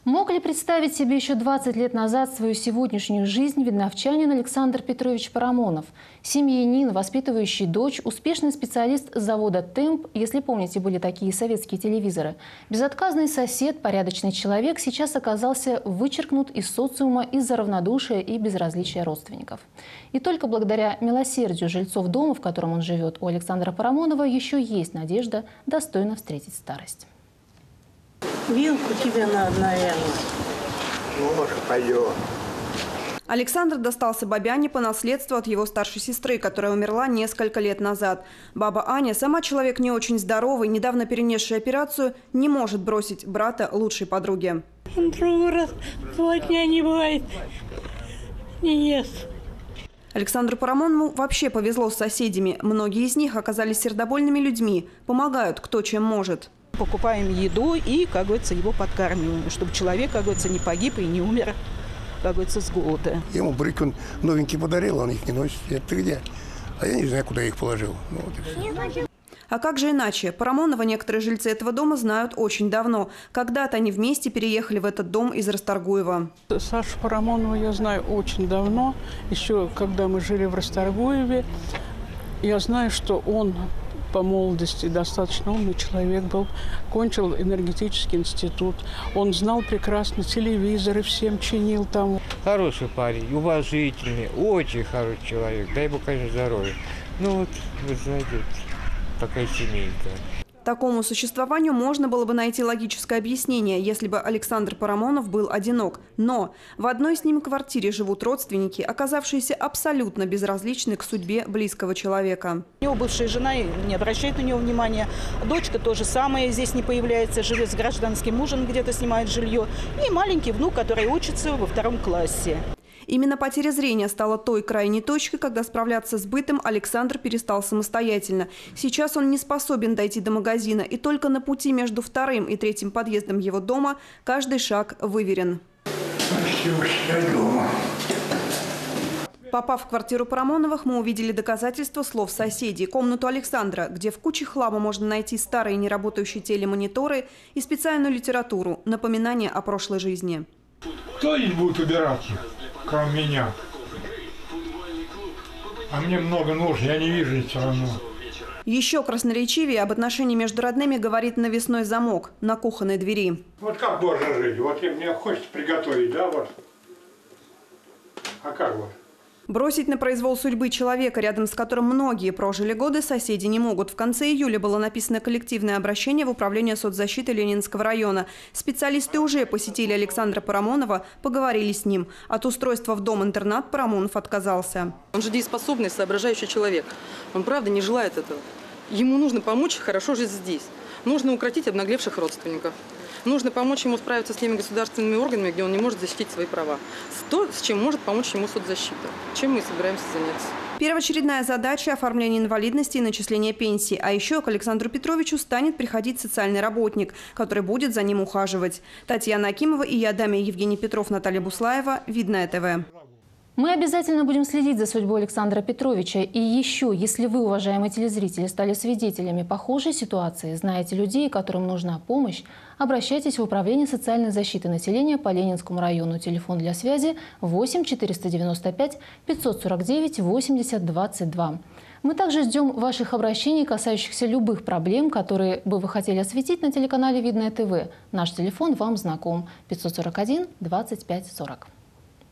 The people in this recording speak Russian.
Мог ли представить себе еще 20 лет назад свою сегодняшнюю жизнь видновчанин Александр Петрович Парамонов? Семьянин, воспитывающий дочь, успешный специалист завода «Темп», если помните, были такие советские телевизоры. Безотказный сосед, порядочный человек сейчас оказался вычеркнут из социума из-за равнодушия и безразличия родственников. И только благодаря милосердию жильцов дома, в котором он живет, у Александра Парамонова еще есть надежда достойно встретить старость. Вилку тебе надо, наверное. Может, пойдет. Александр достался бабе по наследству от его старшей сестры, которая умерла несколько лет назад. Баба Аня, сама человек не очень здоровый, недавно перенесший операцию, не может бросить брата лучшей подруги. Другой раз 2 дня не бывает. Не ест. Александру Парамонову вообще повезло с соседями. Многие из них оказались сердобольными людьми. Помогают кто чем может. Покупаем еду и, как говорится, его подкармливаем, чтобы человек, как говорится, не погиб и не умер, как говорится, с голода. Я ему брюки он новенькие подарил, он их не носит. Ты где? А я не знаю, куда я их положил. Ну, вот и все. А как же иначе? Парамонова некоторые жильцы этого дома знают очень давно. Когда-то они вместе переехали в этот дом из Расторгуева. Сашу Парамонова я знаю очень давно. Еще когда мы жили в Расторгуеве, я знаю, что он по молодости достаточно умный человек был, кончил энергетический институт. Он знал прекрасно телевизоры, всем чинил там. Хороший парень, уважительный, очень хороший человек. Дай ему, конечно, здоровья. Ну вот, вы знаете, такая семейка. Такому существованию можно было бы найти логическое объяснение, если бы Александр Парамонов был одинок. Но в одной с ним квартире живут родственники, оказавшиеся абсолютно безразличны к судьбе близкого человека. У него бывшая жена не обращает на него внимания. Дочка то же самое здесь не появляется, живет с гражданским мужем, где-то снимает жилье. И маленький внук, который учится во 2 классе. Именно потеря зрения стала той крайней точкой, когда справляться с бытом Александр перестал самостоятельно. Сейчас он не способен дойти до магазина, и только на пути между 2-м и 3-м подъездом его дома каждый шаг выверен. Попав в квартиру Парамоновых, мы увидели доказательства слов соседей. Комнату Александра, где в куче хлама можно найти старые неработающие телемониторы и специальную литературу, напоминание о прошлой жизни. Кто здесь будет убираться, кроме меня? А мне много нужно, я не вижу все равно. Еще красноречивее об отношении между родными говорит навесной замок на кухонной двери. Вот как можно жить? Вот мне хочется приготовить, да, вот. А как вот? Бросить на произвол судьбы человека, рядом с которым многие прожили годы, соседи не могут. В конце июля было написано коллективное обращение в Управление соцзащиты Ленинского района. Специалисты уже посетили Александра Парамонова, поговорили с ним. От устройства в дом-интернат Парамонов отказался. Он же дееспособный, соображающий человек. Он, правда, не желает этого. Ему нужно помочь хорошо жить здесь. Нужно укротить обнаглевших родственников. Нужно помочь ему справиться с теми государственными органами, где он не может защитить свои права. То, с чем может помочь ему соцзащита. Чем мы и собираемся заняться. Первоочередная задача – оформление инвалидности и начисление пенсии. А еще к Александру Петровичу станет приходить социальный работник, который будет за ним ухаживать. Татьяна Акимова и я, Дамия Евгений Петров, Наталья Буслаева. Видное ТВ. Мы обязательно будем следить за судьбой Александра Петровича. И еще, если вы, уважаемые телезрители, стали свидетелями похожей ситуации, знаете людей, которым нужна помощь, обращайтесь в Управление социальной защиты населения по Ленинскому району. Телефон для связи 8 495 549 80 22. Мы также ждем ваших обращений, касающихся любых проблем, которые бы вы хотели осветить на телеканале Видное ТВ. Наш телефон вам знаком – 541 25 40.